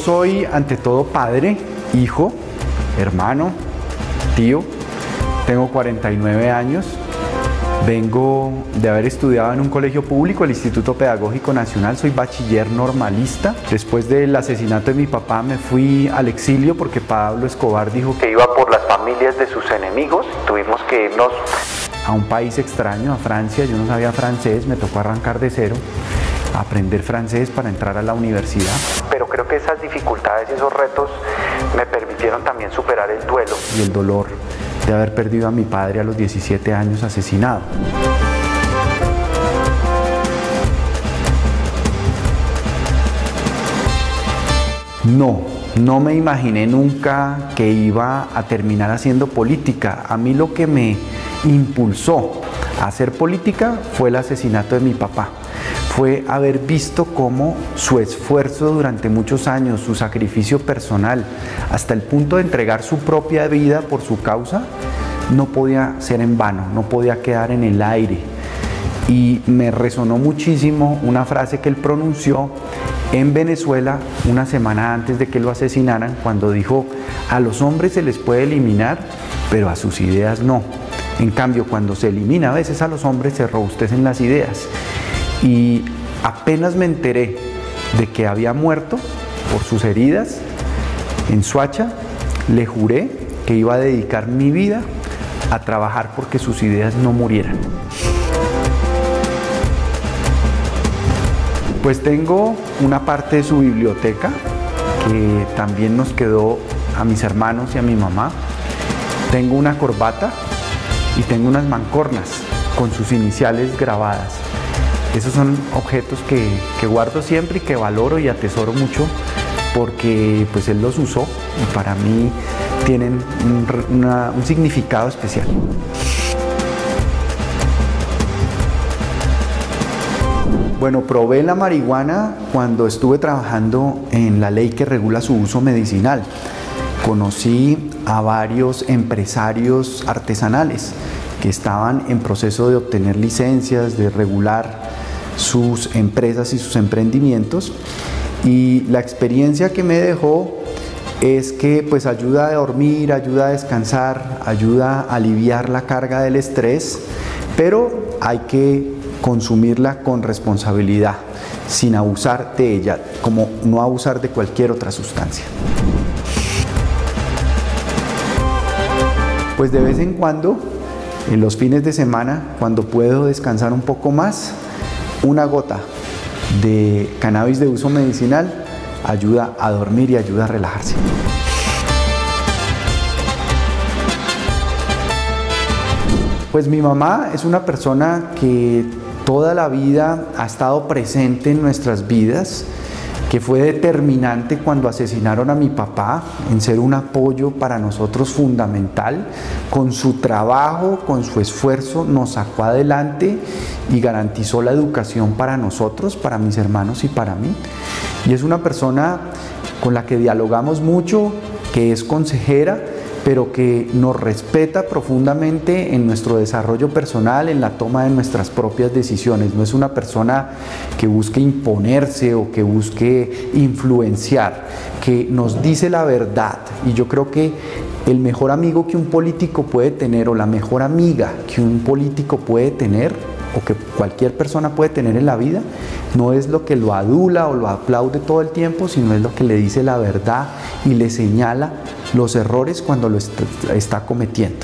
soy ante todo padre, hijo, hermano, tío. Tengo 49 años. Vengo de haber estudiado en un colegio público, el Instituto Pedagógico Nacional. Soy bachiller normalista. Después del asesinato de mi papá me fui al exilio porque Pablo Escobar dijo que iba por las familias de sus enemigos. Tuvimos que irnos a un país extraño, a Francia. Yo no sabía francés, me tocó arrancar de cero, aprender francés para entrar a la universidad. Pero creo que esas dificultades y esos retos me permitieron también superar el duelo y el dolor de haber perdido a mi padre a los 17 años asesinado. No me imaginé nunca que iba a terminar haciendo política. A mí lo que me impulsó a hacer política fue el asesinato de mi papá. Fue haber visto cómo su esfuerzo durante muchos años, su sacrificio personal, hasta el punto de entregar su propia vida por su causa, no podía ser en vano, no podía quedar en el aire. Y me resonó muchísimo una frase que él pronunció en Venezuela una semana antes de que lo asesinaran, cuando dijo: a los hombres se les puede eliminar, pero a sus ideas no. En cambio, cuando se elimina a veces a los hombres, se robustecen las ideas. Y apenas me enteré de que había muerto por sus heridas en Soacha, le juré que iba a dedicar mi vida a trabajar porque sus ideas no murieran. Pues tengo una parte de su biblioteca que también nos quedó a mis hermanos y a mi mamá. Tengo una corbata y tengo unas mancornas con sus iniciales grabadas. Esos son objetos que guardo siempre y que valoro y atesoro mucho porque pues él los usó y para mí tienen un significado especial. Bueno, probé la marihuana cuando estuve trabajando en la ley que regula su uso medicinal. Conocí a varios empresarios artesanales que estaban en proceso de obtener licencias, de regular sus empresas y sus emprendimientos, y la experiencia que me dejó es que pues ayuda a dormir, ayuda a descansar, ayuda a aliviar la carga del estrés, pero hay que consumirla con responsabilidad, sin abusar de ella, como no abusar de cualquier otra sustancia. Pues de vez en cuando, en los fines de semana, cuando puedo descansar un poco más, una gota de cannabis de uso medicinal ayuda a dormir y ayuda a relajarse. Pues mi mamá es una persona que toda la vida ha estado presente en nuestras vidas, que fue determinante cuando asesinaron a mi papá, en ser un apoyo para nosotros fundamental. Con su trabajo, con su esfuerzo, nos sacó adelante y garantizó la educación para nosotros, para mis hermanos y para mí. Y es una persona con la que dialogamos mucho, que es consejera, pero que nos respeta profundamente en nuestro desarrollo personal, en la toma de nuestras propias decisiones. No es una persona que busque imponerse o que busque influenciar, que nos dice la verdad. Y yo creo que el mejor amigo que un político puede tener, o la mejor amiga que un político puede tener, o que cualquier persona puede tener en la vida, no es lo que lo adula o lo aplaude todo el tiempo, sino es lo que le dice la verdad y le señala los errores cuando lo está cometiendo.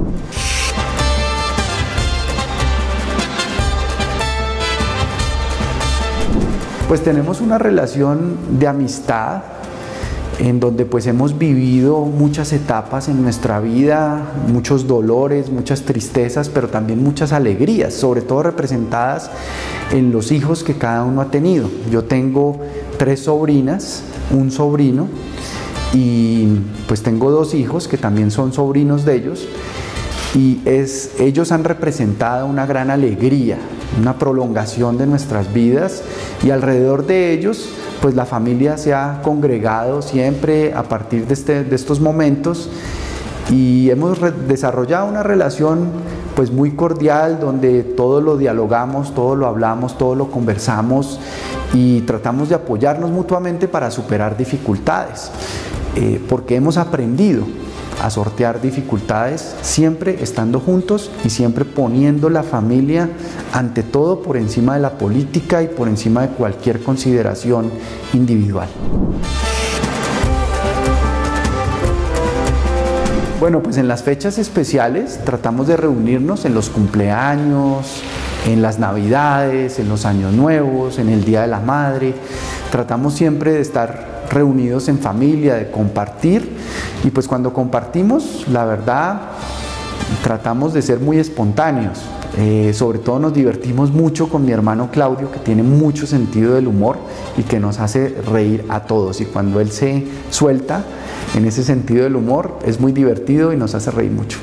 Pues tenemos una relación de amistad en donde pues hemos vivido muchas etapas en nuestra vida, muchos dolores, muchas tristezas, pero también muchas alegrías, sobre todo representadas en los hijos que cada uno ha tenido. Yo tengo 3 sobrinas, un sobrino, y pues tengo 2 hijos que también son sobrinos de ellos, y ellos han representado una gran alegría, una prolongación de nuestras vidas, y alrededor de ellos pues la familia se ha congregado siempre a partir de estos momentos, y hemos desarrollado una relación pues muy cordial, donde todo lo dialogamos, todo lo hablamos, todo lo conversamos, y tratamos de apoyarnos mutuamente para superar dificultades, porque hemos aprendido a sortear dificultades siempre estando juntos y siempre poniendo la familia ante todo por encima de la política y por encima de cualquier consideración individual. Bueno, pues en las fechas especiales tratamos de reunirnos en los cumpleaños, en las Navidades, en los Años Nuevos, en el Día de la Madre. Tratamos siempre de estar reunidos en familia, de compartir, y pues cuando compartimos, la verdad, tratamos de ser muy espontáneos. Sobre todo nos divertimos mucho con mi hermano Claudio, que tiene mucho sentido del humor y que nos hace reír a todos, y cuando él se suelta en ese sentido del humor es muy divertido y nos hace reír mucho.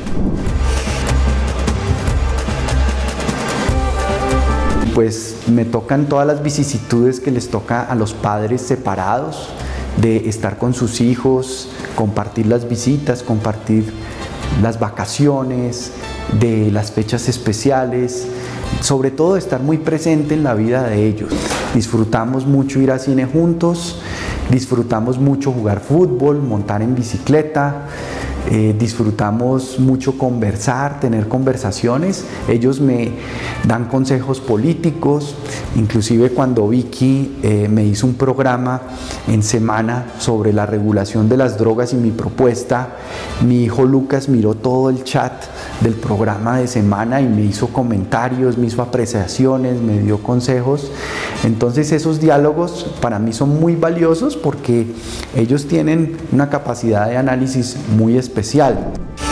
Pues me tocan todas las vicisitudes que les toca a los padres separados, de estar con sus hijos, compartir las visitas, compartir las vacaciones, de las fechas especiales, sobre todo estar muy presente en la vida de ellos. Disfrutamos mucho ir al cine juntos, disfrutamos mucho jugar fútbol, montar en bicicleta, disfrutamos mucho conversar, tener conversaciones. Ellos me dan consejos políticos, inclusive cuando Vicky me hizo un programa en semana sobre la regulación de las drogas y mi propuesta, mi hijo Lucas miró todo el chat del programa de semana y me hizo comentarios, me hizo apreciaciones, me dio consejos. Entonces esos diálogos para mí son muy valiosos porque ellos tienen una capacidad de análisis muy especial.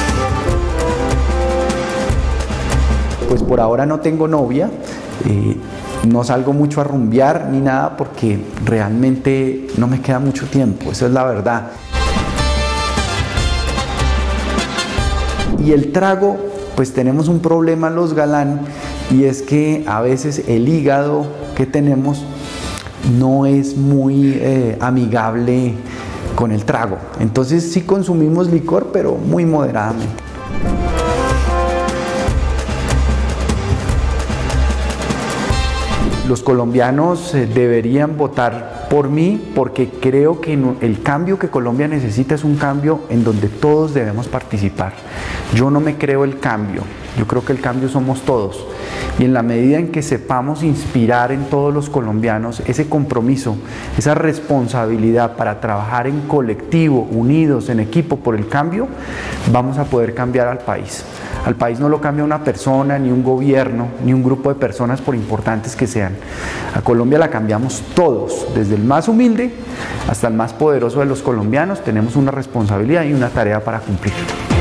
Pues por ahora no tengo novia, no salgo mucho a rumbear ni nada porque realmente no me queda mucho tiempo, esa es la verdad. Y el trago, pues tenemos un problema los galán, y es que a veces el hígado que tenemos no es muy amigable con el trago. Entonces sí consumimos licor, pero muy moderadamente. Los colombianos deberían votar por mí porque creo que el cambio que Colombia necesita es un cambio en donde todos debemos participar. Yo no me creo el cambio, yo creo que el cambio somos todos. Y en la medida en que sepamos inspirar en todos los colombianos ese compromiso, esa responsabilidad para trabajar en colectivo, unidos, en equipo por el cambio, vamos a poder cambiar al país. Al país no lo cambia una persona, ni un gobierno, ni un grupo de personas por importantes que sean. A Colombia la cambiamos todos, desde el más humilde hasta el más poderoso de los colombianos. Tenemos una responsabilidad y una tarea para cumplir.